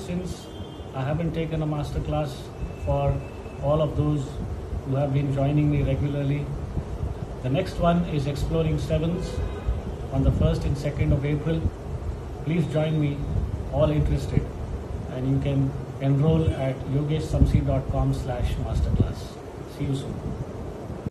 since I haven't taken a masterclass for all of those who have been joining me regularly. The next one is Exploring Sevens on the 1st and 2nd of April. Please join me, all interested, and you can enroll at yogeshsamsi.com/masterclass. See you soon.